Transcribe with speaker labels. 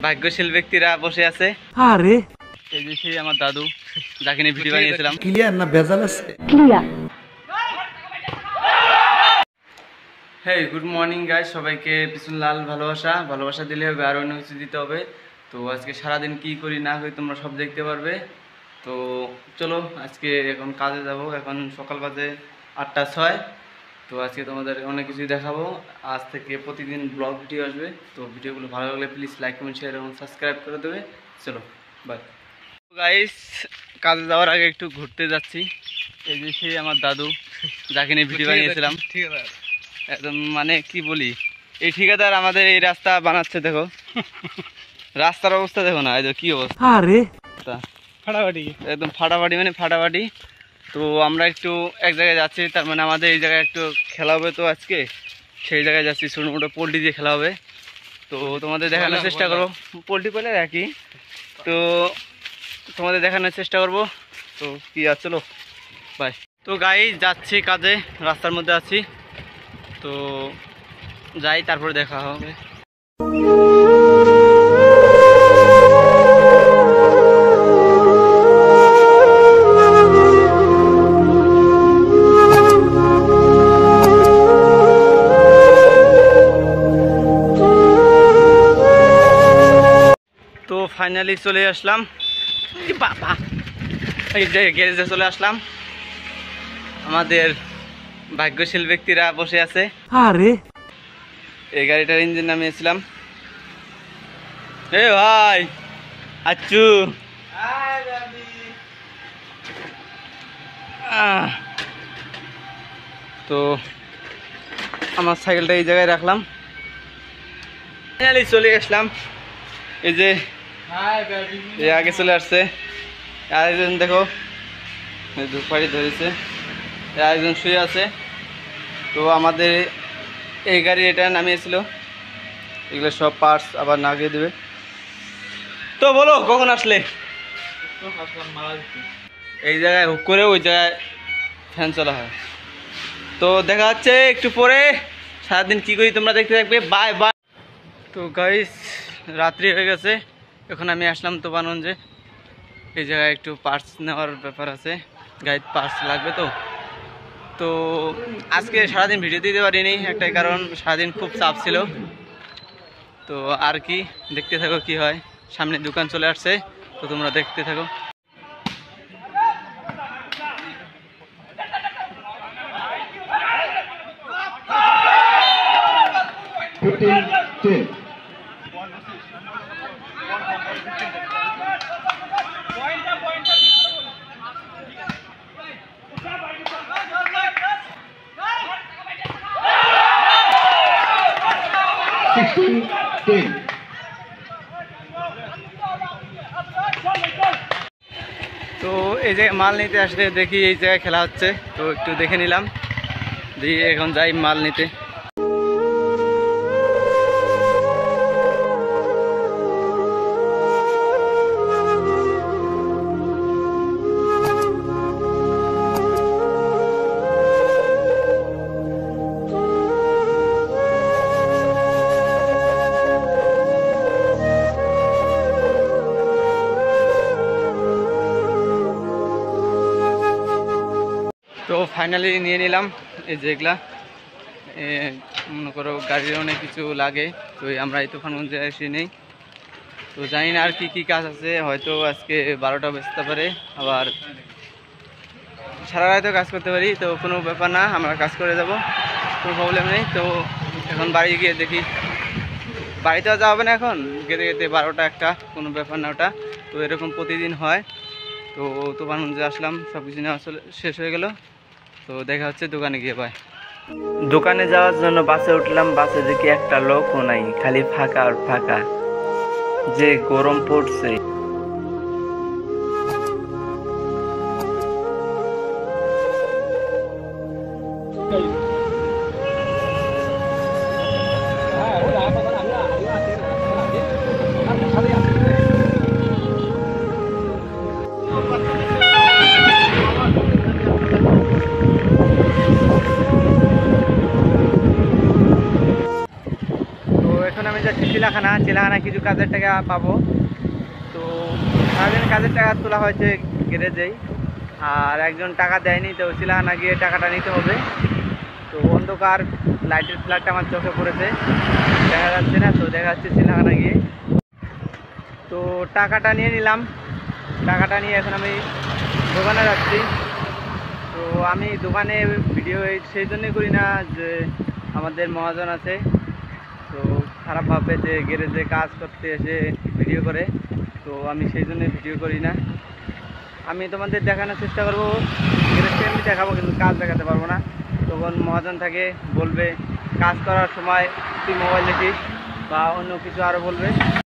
Speaker 1: ভাগ্যশীল ব্যক্তিরা বসে আছে।
Speaker 2: আরে
Speaker 1: এই যে সেই আমার দাদু, যাকে নিয়ে ভিডিও বানিয়েছিলাম।
Speaker 2: ক্লিয়ার না ভেজাল আছে?
Speaker 3: Clear.
Speaker 1: Hey good morning guys, সবাইকে পিছন লাল ভালোবাসা দিলে হবে, আর অন্য কিছু দিতে হবে। তো আজকে সারাদিন কি করি না করি তোমরা সব দেখতে পারবে। তো চলো আজকে এখন কাজে যাব। এখন সকাল বাজে 8:06। তো আজকে তোমাদের অনেক কিছুই দেখাবো। আজ থেকে প্রতিদিন ব্লগ ভিডিও আসবে। তো ভিডিওগুলো ভালো লাগলে প্লিজ লাইক কমেন্ট শেয়ার এবং সাবস্ক্রাইব করে দেবে। চলো বাই গাইস, কাজে যাওয়ার আগে একটু ঘুরতে যাচ্ছি। এই যে সেই আমার দাদু, যাকে নিয়ে ভিডিও বানিয়েছিলাম। একদম মানে কি বলি, এই ঠিকাদার আমাদের এই রাস্তা বানাচ্ছে। দেখো রাস্তার অবস্থা দেখো না, এই কি অবস্থা।
Speaker 2: আরে
Speaker 1: ফাটাফাটি, একদম ফাটাফাটি মানে ফাটাফাটি। তো আমরা একটু এক জায়গায় যাচ্ছি, তার মানে আমাদের এই জায়গায় একটু খেলা হবে। তো আজকে সেই জায়গায় যাচ্ছি, ছোটো মোটো পোলট্রি দিয়ে খেলা হবে। তো তোমাদের দেখানোর চেষ্টা করবো, পোলট্রি পেলে একই। তো তোমাদের দেখানোর চেষ্টা করবো। তো কি আর চলো বাই। তো গাই যাচ্ছি কাজে, রাস্তার মধ্যে আছি। তো যাই, তারপরে দেখা হবে। তো ফাইনালি চলে আসলাম, বাবা এই যে গ্যারেজে চলে আসলাম। আমাদের ভাগ্যশীল ব্যক্তিরা বসে আছে।
Speaker 2: আরে
Speaker 1: এই গাড়িটার ইঞ্জিন নামিয়েছিলাম। এ ভাই আচ্ছু, তো আমার সাইকেলটা এই জায়গায় রাখলাম। ফাইনালি চলে আসলাম। এই যে আগে চলে আসছে আরেকজন, দেখো ধূপকাঠি ধরেছে, আরেকজন শুয়ে আছে। তো আমাদের এই গাড়ি এটা নামিয়েছিল, এগুলো সব পার্টস আবার লাগিয়ে দেবে। তো বলো কখন আসলে? এই জায়গায় হুক করে ওই জায়গায় ফ্যান চলা হয়। তো দেখা যাচ্ছে একটু পরে, সারাদিন কি করি তোমরা দেখতে থাকবে। Bye bye. তো গাইস রাত্রি হয়ে গেছে, এখন আমি আসলাম তোবানগঞ্জে। এই জায়গায় একটু পার্টস নেওয়ার ব্যাপার আছে, গাড়ির পার্টস লাগবে। তো আজকে সারাদিন ভিডিও দিতে পারিনি, একটাই কারণ সারাদিন খুব চাপ ছিল। তো আর কি, দেখতে থাকো কি হয়। সামনে দোকান চলে আসছে, তো তোমরা দেখতে থাকো। তো এই জায়গায় মাল নিতে আসলে দেখি এই জায়গায় খেলা হচ্ছে, তো একটু দেখে নিলাম, দিয়ে এখন যাই মাল নিতে। তো ফাইনালি নিয়ে নিলাম এই যেগুলা। মনে করো গাড়ির অনেক কিছু লাগে, তো আমরা এই তুফানগঞ্জে এসে নেই। তো জানি না আর কি কি কাজ আছে, হয়তো আজকে 12টা বেজতে পারে, আবার সারা রাতেও কাজ করতে পারি। তো কোনো ব্যাপার না, আমরা কাজ করে যাব, কোনো প্রবলেম নেই। তো এখন বাড়ি গিয়ে দেখি, বাড়িতে যাওয়া হবে না এখন, গেতে গেতে 12টা 1টা, কোনো ব্যাপার না ওটা। তো এরকম প্রতিদিন হয়। তো তুফানগঞ্জে আসলাম, সব কিছু নেওয়া শেষ হয়ে গেল। তো দেখা হচ্ছে দোকানে গিয়ে। পাই দোকানে যাওয়ার জন্য বাসে উঠলাম, বাসে দেখি একটা লোকও নাই, খালি ফাঁকা আর ফাঁকা। যে গরম পড়ছে। এখন আমি যাচ্ছি চিলাখানা। চিলাখানা কিছু কাজের টাকা পাবো। তো সারাদিন কাজের টাকা তোলা হয়েছে গ্যারেজেই, আর একজন টাকা দেয়নি, তো চিলাখানা গিয়ে টাকাটা নিতে হবে। তো অন্ধকার, লাইটের ফ্ল্যাগটা আমার চোখে পড়েছে, দেখা যাচ্ছে না, তো দেখা যাচ্ছে চিলাখানা গিয়ে। তো টাকাটা নিয়ে নিলাম, টাকাটা নিয়ে এখন আমি দোকানে যাচ্ছি। তো আমি দোকানে ভিডিও সেই জন্যই করি না যে আমাদের মহাজন আছে, তো খারাপ ভাবে যে গ্যারেজে কাজ করতে এসে ভিডিও করে, তো আমি সেই জন্য ভিডিও করি না। আমি তোমাদের দেখানোর চেষ্টা করবো, গ্যারেজটা আমি দেখাবো কিন্তু কাজ দেখাতে পারবো না। তখন মহাজন থাকে, বলবে কাজ করার সময় তুই মোবাইল দেখিস বা অন্য কিছু আরও বলবে।